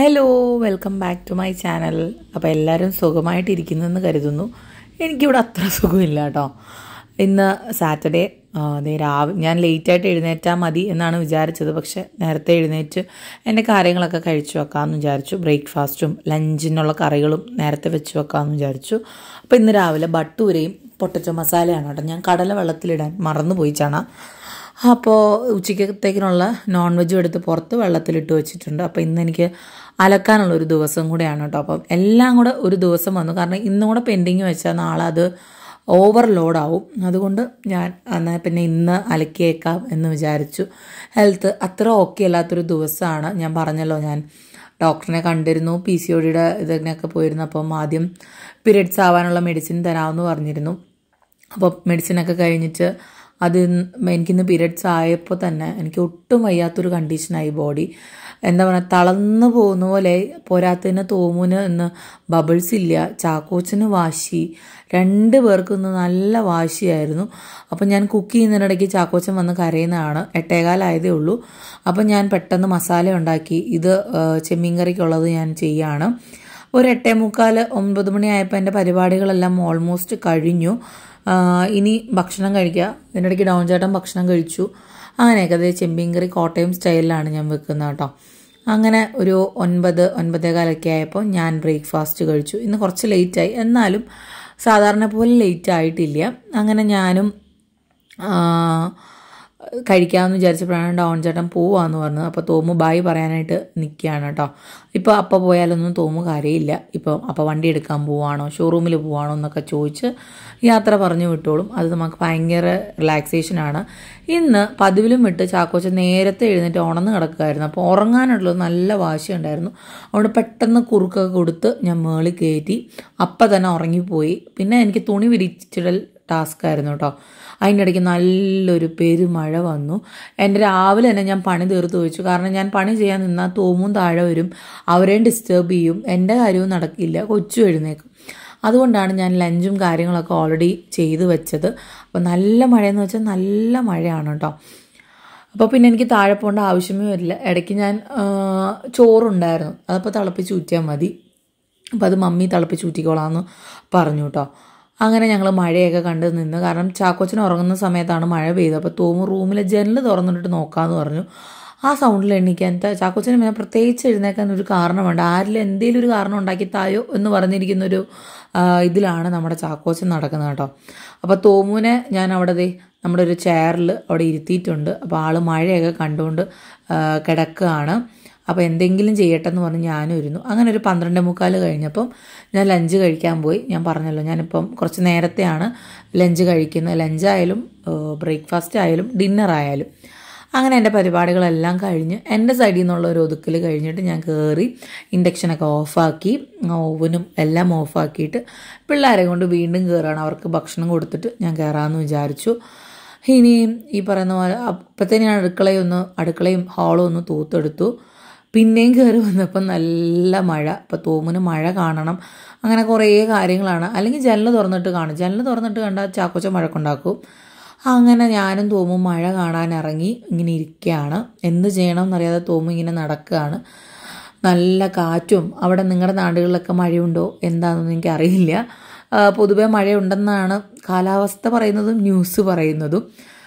Hello welcome back to my channel. അപ്പോൾ എല്ലാവരും സുഖമായിട്ടിരിക്കുന്നെന്ന് കരുതുന്നു. എനിക്കിവിടെ അത്ര സുഖമില്ല കേട്ടോ. ഇന്ന് സാറ്റർഡേ ഞാൻ ലേറ്റായിട്ട് എഴുന്നേറ്റാൽ മതി എന്നാണ് വിചാരിച്ചത്. പക്ഷേ നേരത്തെ എഴുന്നേറ്റ് എൻ്റെ കാര്യങ്ങളൊക്കെ കഴിച്ചു വെക്കാമെന്ന് വിചാരിച്ചു. ബ്രേക്ക്ഫാസ്റ്റും ലഞ്ചിനുള്ള കറികളും നേരത്തെ വെച്ച് വെക്കാമെന്ന് വിചാരിച്ചു. അപ്പോൾ ഇന്ന് രാവിലെ ബട്ടൂരയും പൊട്ടറ്റോ മസാലയാണ് കേട്ടോ. ഞാൻ കടല വെള്ളത്തിലിടാൻ മറന്നുപോയി ചാണ. അപ്പോൾ ഉച്ചക്കത്തേക്കിനുള്ള നോൺ വെജും എടുത്ത് പുറത്ത് വെള്ളത്തിലിട്ട് വെച്ചിട്ടുണ്ട്. അപ്പോൾ ഇന്ന് എനിക്ക് അലക്കാനുള്ളൊരു ദിവസം കൂടെയാണ് കേട്ടോ. അപ്പം എല്ലാം കൂടെ ഒരു ദിവസം വന്നു. കാരണം ഇന്നും കൂടെ പെൻഡിങ് വെച്ചാൽ നാളെ അത് ഓവർലോഡാവും. അതുകൊണ്ട് ഞാൻ എന്നാൽ പിന്നെ ഇന്ന് അലക്കിയേക്കാം എന്ന് വിചാരിച്ചു. ഹെൽത്ത് അത്ര ഓക്കെ അല്ലാത്തൊരു ദിവസമാണ്. ഞാൻ പറഞ്ഞല്ലോ, ഞാൻ ഡോക്ടറിനെ കണ്ടിരുന്നു. PCODയുടെ ഇതിനൊക്കെ പോയിരുന്നു. അപ്പം ആദ്യം പീരിയഡ്സ് ആവാനുള്ള മെഡിസിൻ തരാമെന്ന് പറഞ്ഞിരുന്നു. അപ്പോൾ മെഡിസിനൊക്കെ കഴിഞ്ഞിട്ട് എനിക്കിന്ന് പീരിയഡ്സ് ആയപ്പോൾ തന്നെ എനിക്ക് ഒട്ടും വയ്യാത്തൊരു കണ്ടീഷനായി. ബോഡി എന്താ പറയുക, തളർന്നു പോകുന്ന പോലെ. പോരാത്തതിന് തോമുന് ഇന്ന് ബബിൾസ് ഇല്ല, ചാക്കോച്ചന് വാശി, 2 പേർക്കും ഇന്ന് നല്ല വാശിയായിരുന്നു. അപ്പം ഞാൻ കുക്ക് ചെയ്യുന്നതിനിടയ്ക്ക് ചാക്കോച്ചൻ വന്ന് കരയുന്നതാണ്. 8:15 ഉള്ളൂ. അപ്പം ഞാൻ പെട്ടെന്ന് മസാല ഉണ്ടാക്കി. ഇത് ചെമ്മീൻ കറിക്കുള്ളത് ഞാൻ ചെയ്യാണ്. ഒരു 8:45 9 മണിയായപ്പോൾ എൻ്റെ പരിപാടികളെല്ലാം ഓൾമോസ്റ്റ് കഴിഞ്ഞു. ഇനി ഭക്ഷണം കഴിക്കുക. ഇതിൻ്റെ ഇടയ്ക്ക് ഡൗൺ ചേട്ടൻ ഭക്ഷണം കഴിച്ചു. അങ്ങനെയൊക്കെ അതേ ചെമ്മീൻ കറി കോട്ടയം സ്റ്റൈലിലാണ് ഞാൻ വെക്കുന്നത് കേട്ടോ. അങ്ങനെ ഒരു 9 9:15 ആയപ്പോൾ ഞാൻ ബ്രേക്ക്ഫാസ്റ്റ് കഴിച്ചു. ഇന്ന് കുറച്ച് ലേറ്റായി, എന്നാലും സാധാരണ പോലെ ലേറ്റ് ആയിട്ടില്ല. അങ്ങനെ ഞാനും കഴിക്കാമെന്ന് വിചാരിച്ചപ്പോഴാണ് ഡൗൺ ചേട്ടൻ പോവാന്ന് പറഞ്ഞത്. അപ്പോൾ തോമു ബായ് പറയാനായിട്ട് നിൽക്കുകയാണ് കേട്ടോ. ഇപ്പോൾ അപ്പം പോയാലൊന്നും തോമു കാര്യമില്ല. അപ്പോൾ വണ്ടി എടുക്കാൻ പോവാണോ, ഷോറൂമിൽ പോവാണോ എന്നൊക്കെ ചോദിച്ച് യാത്ര പറഞ്ഞു വിട്ടോളും. അത് നമുക്ക് ഭയങ്കര റിലാക്സേഷനാണ്. ഇന്ന് പതിവിലും വിട്ട് ചാക്കോച്ച നേരത്തെ എഴുന്നേറ്റ് ഉണർന്ന് കിടക്കുമായിരുന്നു. അപ്പോൾ ഉറങ്ങാനുള്ളത് നല്ല വാശിയുണ്ടായിരുന്നു. അതുകൊണ്ട് പെട്ടെന്ന് കുറുക്കൊക്കെ കൊടുത്ത് ഞാൻ മേളിൽ കയറ്റി. അപ്പം തന്നെ ഉറങ്ങിപ്പോയി. പിന്നെ എനിക്ക് തുണി വിരിച്ചിടൽ ടാസ്ക്കായിരുന്നു കേട്ടോ. അതിൻ്റെ ഇടയ്ക്ക് നല്ലൊരു പെരുമഴ വന്നു. എൻ്റെ രാവിലെ തന്നെ ഞാൻ പണി തീർത്ത് വെച്ചു. കാരണം ഞാൻ പണി ചെയ്യാൻ നിന്നാൽ തോമും താഴെ വരും, അവരെയും ഡിസ്റ്റർബ് ചെയ്യും, എൻ്റെ കാര്യവും നടക്കില്ല, കൊച്ചു എഴുന്നേക്കും. അതുകൊണ്ടാണ് ഞാൻ ലഞ്ചും കാര്യങ്ങളൊക്കെ ഓൾറെഡി ചെയ്ത് വെച്ചത്. അപ്പോൾ നല്ല മഴയെന്ന് വെച്ചാൽ നല്ല മഴയാണ് കേട്ടോ. അപ്പോൾ പിന്നെ എനിക്ക് താഴെ പോകേണ്ട ആവശ്യമേ വരില്ല. ഇടയ്ക്ക് ഞാൻ ചോറുണ്ടായിരുന്നു, അതപ്പോൾ തിളപ്പിച്ച് ഊറ്റിയാൽ മതി. അപ്പോൾ അത് മമ്മി തിളപ്പിച്ച് ഊറ്റിക്കോളാമെന്ന് പറഞ്ഞു കേട്ടോ. അങ്ങനെ ഞങ്ങൾ മഴയൊക്കെ കണ്ട് നിന്ന്. കാരണം ചാക്കോച്ചൻ ഉറങ്ങുന്ന സമയത്താണ് മഴ പെയ്തത്. അപ്പോൾ തോമു റൂമിലെ ജനൽ തുറന്നിട്ട് നോക്കാമെന്ന് പറഞ്ഞു. ആ സൗണ്ടിൽ എണീക്കാൻ ചാക്കോച്ചന് പിന്നെ പ്രത്യേകിച്ച് എഴുന്നേക്കാൻ ഒരു കാരണമുണ്ട്. ആരിലും എന്തെങ്കിലും ഒരു കാരണം ഉണ്ടാക്കി തായോ എന്ന് പറഞ്ഞിരിക്കുന്നൊരു ഇതിലാണ് നമ്മുടെ ചാക്കോച്ചൻ നടക്കുന്നത് കേട്ടോ. അപ്പോൾ തോമുവിനെ ഞാൻ അവിടെ നമ്മുടെ ഒരു ചെയറിൽ അവിടെ ഇരുത്തിയിട്ടുണ്ട്. അപ്പോൾ ആൾ മഴയൊക്കെ കണ്ടുകൊണ്ട് കിടക്കുകയാണ്. അപ്പോൾ എന്തെങ്കിലും ചെയ്യട്ടെ എന്ന് പറഞ്ഞ് ഞാനും ഇരുന്നു. അങ്ങനെ ഒരു 12:45 കഴിഞ്ഞപ്പം ഞാൻ ലഞ്ച് കഴിക്കാൻ പോയി. ഞാൻ പറഞ്ഞല്ലോ, ഞാനിപ്പം കുറച്ച് നേരത്തെയാണ് ലഞ്ച് കഴിക്കുന്നത്. ലഞ്ചായാലും ബ്രേക്ക്ഫാസ്റ്റ് ആയാലും ഡിന്നർ ആയാലും. അങ്ങനെ എൻ്റെ പരിപാടികളെല്ലാം കഴിഞ്ഞ് എൻ്റെ സൈഡിൽ നിന്നുള്ള ഒരു ഒതുക്കൽ കഴിഞ്ഞിട്ട് ഞാൻ കയറി ഇൻഡക്ഷനൊക്കെ ഓഫാക്കി, ഓവനും എല്ലാം ഓഫാക്കിയിട്ട് പിള്ളേരെ കൊണ്ട് വീണ്ടും കയറുകയാണ്. അവർക്ക് ഭക്ഷണം കൊടുത്തിട്ട് ഞാൻ കയറാമെന്ന് വിചാരിച്ചു. ഇനിയും ഈ പറയുന്ന പോലെ അപ്പോഴത്തേനും അടുക്കളയും ഹാളും ഒന്ന് തൂത്തെടുത്തു. പിന്നെയും കയറി വന്നപ്പോൾ നല്ല മഴ. അപ്പോൾ തോമുന് മഴ കാണണം, അങ്ങനെ കുറേ കാര്യങ്ങളാണ്. അല്ലെങ്കിൽ ജനൽ തുറന്നിട്ട് കാണും. ജനൽ തുറന്നിട്ട് കണ്ടാൽ ചാക്കോച്ച മഴക്കുണ്ടാക്കും. അങ്ങനെ ഞാനും തോമും മഴ കാണാൻ ഇറങ്ങി ഇങ്ങനെ ഇരിക്കുകയാണ്. എന്ത് ചെയ്യണമെന്നറിയാതെ തോമു ഇങ്ങനെ നടക്കുകയാണ്. നല്ല കാറ്റും. അവിടെ നിങ്ങളുടെ നാടുകളിലൊക്കെ മഴയുണ്ടോ എന്താണെന്നൊന്നും എനിക്കറിയില്ല. പൊതുവെ മഴയുണ്ടെന്നാണ് കാലാവസ്ഥ പറയുന്നതും ന്യൂസ് പറയുന്നതും.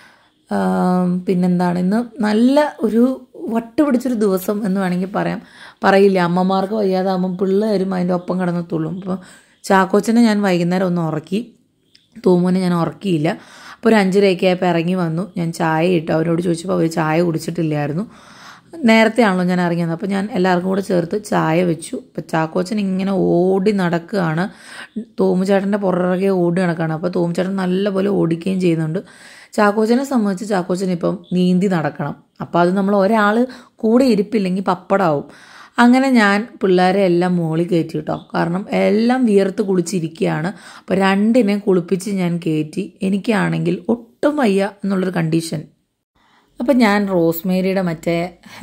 പിന്നെന്താണ്, ഇന്ന് നല്ല ഒരു വട്ട് പിടിച്ചൊരു ദിവസം എന്ന് വേണമെങ്കിൽ പറയില്ല. അമ്മമാർക്ക് വയ്യാതാകുമ്പം പിള്ളേരും അതിൻ്റെ ഒപ്പം കിടന്നത്തുള്ളൂ. അപ്പോൾ ചാക്കോച്ചനെ ഞാൻ വൈകുന്നേരം ഒന്ന് ഉറക്കി, തോമുവിനെ ഞാൻ ഉറക്കിയില്ല. അപ്പോൾ ഒരു 5:30 ആയപ്പോൾ ഇറങ്ങി വന്നു. ഞാൻ ചായ ഇട്ടു. അവരോട് ചോദിച്ചപ്പോൾ അവർ ചായ കുടിച്ചിട്ടില്ലായിരുന്നു. നേരത്തെ ആണല്ലോ ഞാൻ ഇറങ്ങിയത്. അപ്പോൾ ഞാൻ എല്ലാവർക്കും കൂടെ ചേർത്ത് ചായ വെച്ചു. അപ്പോൾ ചാക്കോച്ചൻ ഇങ്ങനെ ഓടി നടക്കുകയാണ്. തോമുചേട്ടൻ്റെ പുറകെ ഓടി നടക്കുകയാണ്. അപ്പോൾ തോമുചേട്ടൻ നല്ലപോലെ ഓടിക്കുകയും ചെയ്യുന്നുണ്ട്. ചാക്കോച്ചനെ സംബന്ധിച്ച് ചാക്കോച്ചൻ ഇപ്പം നീന്തി നടക്കണം. അപ്പോൾ അത് നമ്മൾ ഒരാൾ കൂടെ ഇരിപ്പില്ലെങ്കിൽ പപ്പടാവും. അങ്ങനെ ഞാൻ പിള്ളേരെ എല്ലാം മോളിൽ കയറ്റി കേട്ടോ. കാരണം എല്ലാം വിയർത്ത് കുളിച്ചിരിക്കുകയാണ്. അപ്പോൾ 2നെ കുളിപ്പിച്ച് ഞാൻ കയറ്റി. എനിക്കാണെങ്കിൽ ഒട്ടും വയ്യ എന്നുള്ളൊരു കണ്ടീഷൻ. അപ്പം ഞാൻ റോസ്മേരിയുടെ മറ്റേ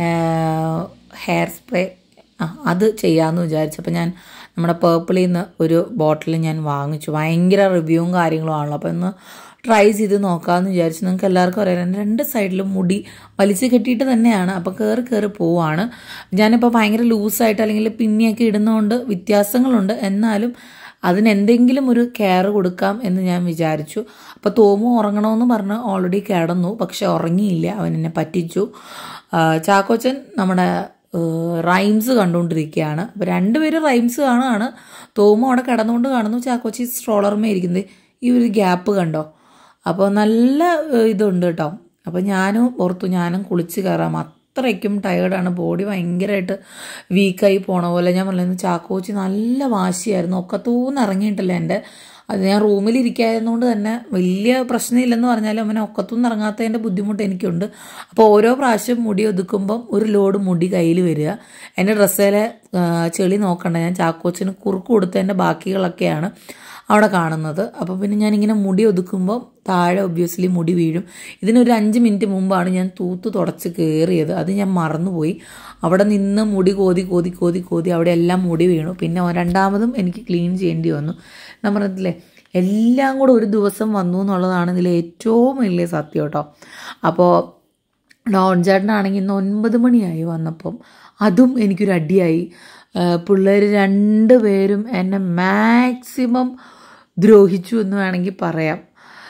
ഹെയർ സ്പ്രേ അത് ചെയ്യാമെന്ന് വിചാരിച്ചപ്പോൾ ഞാൻ നമ്മുടെ പേർപ്പിളിൽ നിന്ന് ഒരു ബോട്ടിൽ ഞാൻ വാങ്ങിച്ചു. ഭയങ്കര റിവ്യൂവും കാര്യങ്ങളും ആണല്ലോ. അപ്പോൾ ഒന്ന് ട്രൈ ചെയ്ത് നോക്കാമെന്ന് വിചാരിച്ചു. നിങ്ങൾക്ക് എല്ലാവർക്കും അറിയാം രണ്ട് സൈഡിലും മുടി വലിച്ചു കെട്ടിയിട്ട് തന്നെയാണ്. അപ്പോൾ കയറി പോവാണ്. ഞാനിപ്പോൾ ഭയങ്കര ലൂസായിട്ട് അല്ലെങ്കിൽ പിന്നിയൊക്കെ ഇടുന്നതുകൊണ്ട് വ്യത്യാസങ്ങളുണ്ട്. എന്നാലും അതിനെന്തെങ്കിലും ഒരു കെയർ കൊടുക്കാം എന്ന് ഞാൻ വിചാരിച്ചു. അപ്പോൾ തോമു ഉറങ്ങണമെന്ന് പറഞ്ഞ് ഓൾറെഡി കിടന്നു. പക്ഷെ ഉറങ്ങിയില്ല, അവൻ എന്നെ പറ്റിച്ചു. ചാക്കോച്ചൻ നമ്മുടെ റൈംസ് കണ്ടുകൊണ്ടിരിക്കുകയാണ്. അപ്പോൾ രണ്ടുപേരും റൈംസ് കാണുകയാണ്. തോമു അവിടെ കിടന്നുകൊണ്ട് കാണുന്നു, ചാക്കോച്ചി സ്ട്രോളർമേ ഇരിക്കുന്നത്. ഈ ഒരു ഗ്യാപ്പ് കണ്ടോ? അപ്പോൾ നല്ല ഇതുണ്ട് കേട്ടോ. അപ്പോൾ ഞാനും ഓർത്തു ഞാനും കുളിച്ച് കയറാം. അത്രയ്ക്കും ടയേർഡാണ്, ബോഡി ഭയങ്കരമായിട്ട് വീക്കായി പോണ പോലെ. ഞാൻ പറയുന്നത് ചാക്കോച്ചി നല്ല വാശിയായിരുന്നു, ഒക്കത്തൂന്ന് ഇറങ്ങിയിട്ടില്ല എൻ്റെ. അത് ഞാൻ റൂമിലിരിക്കായിരുന്നുകൊണ്ട് തന്നെ വലിയ പ്രശ്നമില്ലെന്ന് പറഞ്ഞാലും അവനെ ഒക്കത്തുനിന്ന് ഇറങ്ങാത്തതിൻ്റെ ബുദ്ധിമുട്ട് എനിക്കുണ്ട്. അപ്പോൾ ഓരോ പ്രാവശ്യം മുടി ഒതുക്കുമ്പം ഒരു ലോഡ് മുടി കയ്യിൽ വരിക. എൻ്റെ ഡ്രസ്സിലെ ചെളി നോക്കണ്ട, ഞാൻ ചാക്കോച്ചിന് കുറുക്ക് കൊടുത്തതിൻ്റെ ബാക്കികളൊക്കെയാണ് അവിടെ കാണുന്നത്. അപ്പോൾ പിന്നെ ഞാനിങ്ങനെ മുടി ഒതുക്കുമ്പോൾ താഴെ ഒബ്വിയസ്ലി മുടി വീഴും. ഇതിനൊരു 5 മിനിറ്റ് മുമ്പാണ് ഞാൻ തൂത്ത് തുടച്ച് കയറിയത്. അത് ഞാൻ മറന്നുപോയി. അവിടെ നിന്ന് മുടി കോതി അവിടെ എല്ലാം മുടി വീണു. പിന്നെ രണ്ടാമതും എനിക്ക് ക്ലീൻ ചെയ്യേണ്ടി വന്നു. ഞാൻ പറഞ്ഞില്ലേ, എല്ലാം കൂടെ ഒരു ദിവസം വന്നു എന്നുള്ളതാണ് ഇതിൽ ഏറ്റവും വലിയ സത്യം കേട്ടോ. അപ്പോൾ ഡോൺ ചേട്ടനാണെങ്കിൽ ഇന്ന് 9 മണിയായി വന്നപ്പം. അതും എനിക്കൊരു അടിയായി. പിള്ളേർ 2 പേരും എന്നെ മാക്സിമം ദ്രോഹിച്ചു എന്ന് വേണമെങ്കിൽ പറയാം.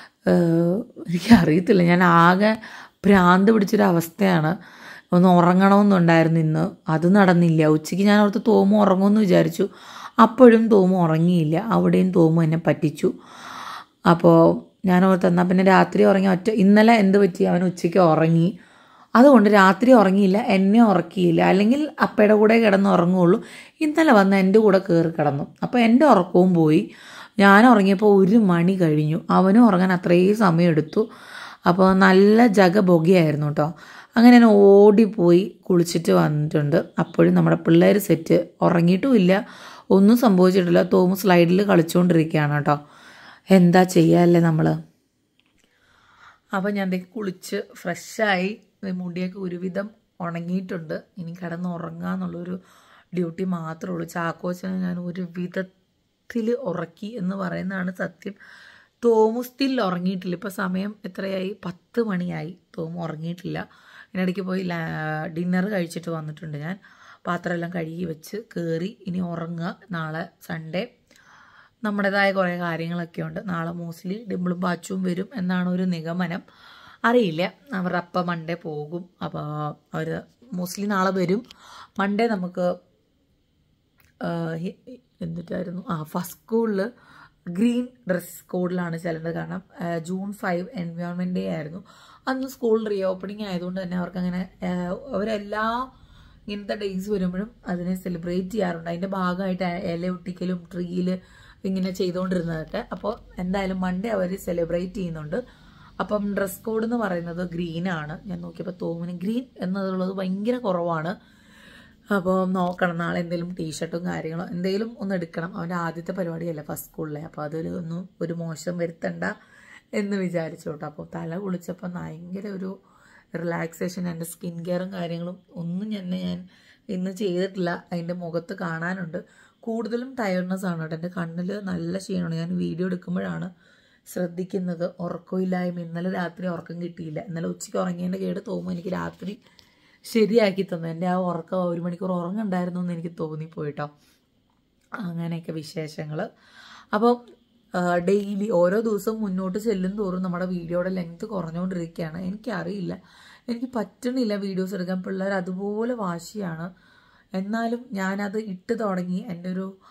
എനിക്കറിയത്തില്ല, ഞാൻ ആകെ ഭ്രാന്ത് പിടിച്ചൊരവസ്ഥയാണ്. ഒന്ന് ഉറങ്ങണമെന്നുണ്ടായിരുന്നു ഇന്ന്, അത് നടന്നില്ല. ഉച്ചയ്ക്ക് ഞാൻ ഓർത്ത് തോമു ഉറങ്ങുമെന്ന് വിചാരിച്ചു. അപ്പോഴും തോമു ഉറങ്ങിയില്ല, അവിടെയും തോമു എന്നെ പറ്റിച്ചു. അപ്പോൾ ഞാൻ ഓർത്ത് എന്നാൽ പിന്നെ രാത്രി ഉറങ്ങി ഇന്നലെ എന്ത് പറ്റി, അവൻ ഉച്ചയ്ക്ക് ഉറങ്ങി, അതുകൊണ്ട് രാത്രി ഉറങ്ങിയില്ല, എന്നെ ഉറക്കിയില്ല. അല്ലെങ്കിൽ അപ്പയുടെ കൂടെ കിടന്ന് ഉറങ്ങുള്ളൂ. ഇന്നലെ വന്ന് എൻ്റെ കൂടെ കയറി കിടന്നു. അപ്പോൾ എൻ്റെ ഉറക്കവും പോയി. ഞാൻ ഉറങ്ങിയപ്പോൾ 1 മണി കഴിഞ്ഞു. അവനും ഉറങ്ങാൻ അത്രയും സമയം എടുത്തു. അപ്പോൾ നല്ല ജഗബൊഗയായിരുന്നു കേട്ടോ. അങ്ങനെ ഞാൻ ഓടിപ്പോയി കുളിച്ചിട്ട് വന്നിട്ടുണ്ട്. അപ്പോഴും നമ്മുടെ പിള്ളേർ സെറ്റ്, ഉറങ്ങിയിട്ടുമില്ല, ഒന്നും സംഭവിച്ചിട്ടില്ല. തോമു സ്ലൈഡിൽ കളിച്ചുകൊണ്ടിരിക്കുകയാണ് കേട്ടോ. എന്താ ചെയ്യാല്ലേ നമ്മൾ. അപ്പോൾ ഞാൻ കുളിച്ച് ഫ്രഷായി, മുടിയൊക്കെ ഒരുവിധം ഉണങ്ങിയിട്ടുണ്ട്. ഇനി കിടന്ന് ഉറങ്ങുക എന്നുള്ളൊരു ഡ്യൂട്ടി മാത്രമേ ഉള്ളൂ. ചാക്കോച്ചനെ ഞാൻ ഒരു വിധത്തിൽ ഉറക്കി എന്ന് പറയുന്നതാണ് സത്യം. തോമു സ്റ്റിൽ ഉറങ്ങിയിട്ടില്ല. ഇപ്പോൾ സമയം എത്രയായി? 10 മണിയായി. തോമു ഉറങ്ങിയിട്ടില്ല. ഇതിനിടയ്ക്ക് പോയി ഡിന്നർ കഴിച്ചിട്ട് വന്നിട്ടുണ്ട്. ഞാൻ പാത്രമെല്ലാം കഴുകി വെച്ച് കയറി. ഇനി ഉറങ്ങുക. നാളെ സൺഡേ, നമ്മുടേതായ കുറേ കാര്യങ്ങളൊക്കെ ഉണ്ട്. നാളെ മോസ്റ്റ്ലി ഡിമ്പിളും പാച്ചും വരും എന്നാണ് ഒരു നിഗമനം. അറിയില്ല, അവരുടെ അപ്പം മൺഡേ പോകും. അപ്പോൾ അവർ മോസ്റ്റ്ലി നാളെ വരും. മൺഡേ നമുക്ക് എന്നിട്ടായിരുന്നു ഫസ്റ്റ് സ്കൂളിൽ ഗ്രീൻ ഡ്രസ് കോഡിലാണ് ചെല്ലേണ്ടത്. കാരണം June 5 എൻവയോൺമെൻറ്റ് ഡേ ആയിരുന്നു. അന്ന് സ്കൂൾ റീ ഓപ്പണിംഗ് ആയതുകൊണ്ട് തന്നെ അവർക്കങ്ങനെ അവരെല്ലാ ഇങ്ങനത്തെ ഡേയ്സ് വരുമ്പോഴും അതിനെ സെലിബ്രേറ്റ് ചെയ്യാറുണ്ട്. അതിൻ്റെ ഭാഗമായിട്ട് ഇല ഒട്ടിക്കലും ട്രീയിൽ ഇങ്ങനെ ചെയ്തുകൊണ്ടിരുന്നതൊക്കെ. അപ്പോൾ എന്തായാലും മൺഡേ അവർ സെലിബ്രേറ്റ് ചെയ്യുന്നുണ്ട്. അപ്പം ഡ്രസ് കോഡ് എന്ന് പറയുന്നത് ഗ്രീനാണ്. ഞാൻ നോക്കിയപ്പോൾ തോമിന് ഗ്രീൻ എന്നുള്ളത് ഭയങ്കര കുറവാണ്. അപ്പോൾ നോക്കണം, നാളെ എന്തെങ്കിലും ടീഷർട്ടും കാര്യങ്ങളോ എന്തെങ്കിലും ഒന്ന് എടുക്കണം. അവൻ്റെ ആദ്യത്തെ പരിപാടിയല്ല ഫസ്റ്റ് സ്കൂളിലെ. അപ്പോൾ അതിലൊന്നും ഒരു മോശം വരുത്തണ്ട എന്ന് വിചാരിച്ചു കേട്ടോ. അപ്പോൾ തല കുളിച്ചപ്പോൾ ഭയങ്കര ഒരു റിലാക്സേഷൻ. എൻ്റെ സ്കിൻ കെയറും കാര്യങ്ങളും ഒന്നും ഞാൻ ഇന്ന് ചെയ്തിട്ടില്ല. അതിൻ്റെ മുഖത്ത് കാണാനുണ്ട്. കൂടുതലും ടയർഡ്നെസ് ആണ് കേട്ടോ. എൻ്റെ കണ്ണിൽ നല്ല ക്ഷീണമാണ്. ഞാൻ വീഡിയോ എടുക്കുമ്പോഴാണ് ശ്രദ്ധിക്കുന്നത്. ഉറക്കമില്ലായ്മ. ഇന്നലെ രാത്രി ഉറക്കം കിട്ടിയില്ല. ഇന്നലെ ഉച്ചയ്ക്ക് ഉറങ്ങിയതിൻ്റെ കേട് തോന്നുന്നു എനിക്ക് രാത്രി ശരിയാക്കി തന്നു. എൻ്റെ ആ ഉറക്കം 1 മണിക്കൂർ ഉറങ്ങുണ്ടായിരുന്നു എന്ന് എനിക്ക് തോന്നിപ്പോയിട്ടോ. അങ്ങനെയൊക്കെ വിശേഷങ്ങൾ. അപ്പോൾ ഡെയിലി ഓരോ ദിവസവും മുന്നോട്ട് ചെല്ലും തോറും നമ്മുടെ വീഡിയോയുടെ ലെങ്ത് കുറഞ്ഞുകൊണ്ടിരിക്കുകയാണ്. എനിക്കറിയില്ല, എനിക്ക് പറ്റണില്ല വീഡിയോസ് എടുക്കാൻ. പിള്ളേർ അതുപോലെ വാശിയാണ്. എന്നാലും ഞാനത് ഇട്ട് തുടങ്ങി. എൻ്റെ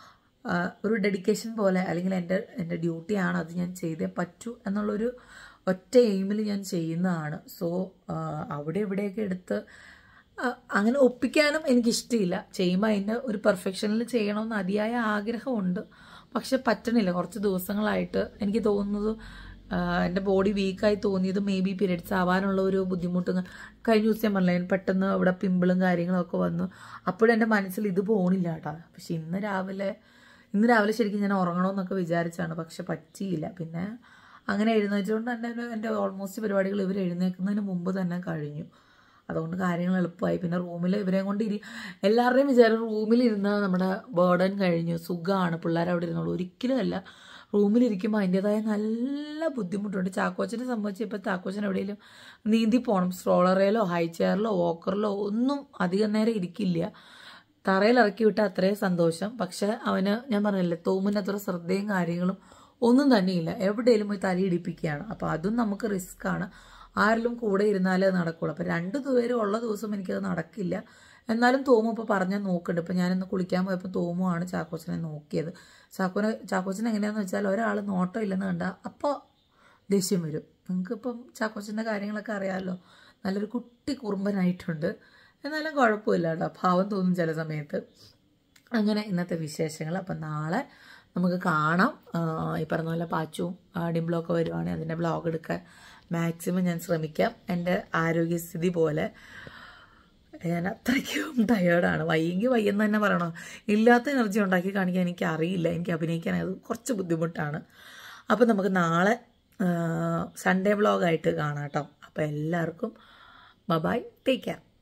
ഒരു ഡെഡിക്കേഷൻ പോലെ, അല്ലെങ്കിൽ എൻ്റെ ഡ്യൂട്ടിയാണ്, അത് ഞാൻ ചെയ്തേ പറ്റൂ എന്നുള്ളൊരു ഒറ്റ എയിമിൽ ഞാൻ ചെയ്യുന്നതാണ്. സോ അവിടെ ഇവിടെയൊക്കെ എടുത്ത് അങ്ങനെ ഒപ്പിക്കാനും എനിക്കിഷ്ടമില്ല. ചെയ്യുമ്പോൾ അതിൻ്റെ ഒരു പെർഫെക്ഷനിൽ ചെയ്യണമെന്ന് അതിയായ ആഗ്രഹമുണ്ട്. പക്ഷെ പറ്റണില്ല. കുറച്ച് ദിവസങ്ങളായിട്ട് എനിക്ക് തോന്നുന്നത് എൻ്റെ ബോഡി വീക്കായി തോന്നിയത് മേ ബി പീരിയഡ്സ് ആവാനുള്ള ഒരു ബുദ്ധിമുട്ടും. കഴിഞ്ഞ ദിവസം പറഞ്ഞില്ല, പെട്ടെന്ന് ഇവിടെ പിമ്പിളും കാര്യങ്ങളൊക്കെ വന്നു. അപ്പോഴും എൻ്റെ മനസ്സിൽ ഇത് പോണില്ല കേട്ടോ. പക്ഷെ ഇന്ന് രാവിലെ ശരിക്കും ഞാൻ ഉറങ്ങണമെന്നൊക്കെ വിചാരിച്ചാണ്, പക്ഷെ പറ്റിയില്ല. പിന്നെ അങ്ങനെ എഴുന്നേറ്റുകൊണ്ട് തന്നെ എൻ്റെ ഓൾമോസ്റ്റ് പരിപാടികൾ ഇവർ എഴുന്നേൽക്കുന്നതിന് മുമ്പ് തന്നെ കഴിഞ്ഞു. അതുകൊണ്ട് കാര്യങ്ങൾ എളുപ്പമായി. പിന്നെ റൂമിൽ ഇവരെ കൊണ്ട് എല്ലാവരുടെയും വിചാരം റൂമിലിരുന്ന് നമ്മുടെ ബേർഡൻ കഴിഞ്ഞു, സുഖമാണ്, പിള്ളേർ അവിടെ ഇരുന്നുള്ളൂ. ഒരിക്കലും അല്ല. റൂമിലിരിക്കുമ്പോൾ അതിൻ്റെതായ നല്ല ബുദ്ധിമുട്ടുണ്ട്. ചാക്കോച്ചനെ സംബന്ധിച്ച് ഇപ്പോൾ ചാക്കോച്ചൻ എവിടെയെങ്കിലും നീന്തി പോകണം, സ്ട്രോളറേലോ ഹൈ ചെയറിലോ വോക്കറിലോ ഒന്നും അധികം നേരം ഇരിക്കില്ല. തറയിൽ ഇറക്കി വിട്ടാൽ അത്രയും സന്തോഷം. പക്ഷെ അവന് ഞാൻ പറഞ്ഞില്ലേ തോമിന് അത്ര ശ്രദ്ധയും കാര്യങ്ങളും ഒന്നും തന്നെയില്ല, എവിടെയെങ്കിലും പോയി തല ഇടിപ്പിക്കുകയാണ്. അപ്പോൾ അതും നമുക്ക് റിസ്ക് ആണ്. ആരെങ്കിലും കൂടെ ഇരുന്നാലേ നടക്കുള്ളൂ. അപ്പോൾ 2 പേരും ഉള്ള ദിവസം എനിക്കത് നടക്കില്ല. എന്നാലും തോമു ഇപ്പോൾ പറഞ്ഞാൽ നോക്കുന്നുണ്ട്. ഇപ്പം ഞാനിന്ന് കുളിക്കാൻ പോയപ്പോൾ തോമുവാണ് ചാക്കോച്ചനെ നോക്കിയത്. ചാക്കോച്ചൻ എങ്ങനെയാണെന്ന് വെച്ചാൽ ഒരാൾ നോട്ടം ഇല്ലെന്ന് കണ്ടാൽ അപ്പോൾ ദേഷ്യം വരും. നിങ്ങൾക്കിപ്പം ചാക്കോച്ചൻ്റെ കാര്യങ്ങളൊക്കെ അറിയാമല്ലോ, നല്ലൊരു കുട്ടി കുറുമ്പനായിട്ടുണ്ട്. എന്നാലും കുഴപ്പമില്ല കേട്ടോ, ഭാവം തോന്നും ചില സമയത്ത്. അങ്ങനെ ഇന്നത്തെ വിശേഷങ്ങൾ. അപ്പം നാളെ നമുക്ക് കാണാം. ഈ പറഞ്ഞ പോലെ പാച്ചും ഡിംബ്ലൊക്കെ വരുവാണെങ്കിൽ അതിൻ്റെ ബ്ലോഗ് എടുക്കാൻ മാക്സിമം ഞാൻ ശ്രമിക്കാം. എൻ്റെ ആരോഗ്യസ്ഥിതി പോലെ ഞാൻ അത്രയ്ക്കും ടയേർഡാണ്. വയ്യെങ്കിൽ വയ്യെന്ന് തന്നെ പറയണം. ഇല്ലാത്ത എനർജി ഉണ്ടാക്കി കാണിക്കാൻ എനിക്ക് അറിയില്ല. എനിക്ക് അഭിനയിക്കാൻ അത് കുറച്ച് ബുദ്ധിമുട്ടാണ്. അപ്പം നമുക്ക് നാളെ സൺഡേ വ്ളോഗായിട്ട് കാണാം കേട്ടോ. അപ്പോൾ എല്ലാവർക്കും ബൈ, ടേക്ക് കെയർ.